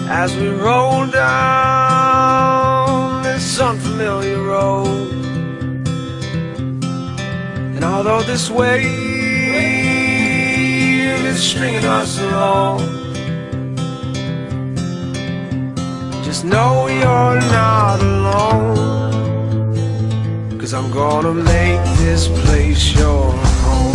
as we roll down this unfamiliar road. And although this wave is stringing us along, just know you're not alone, 'cause I'm gonna make this place your home.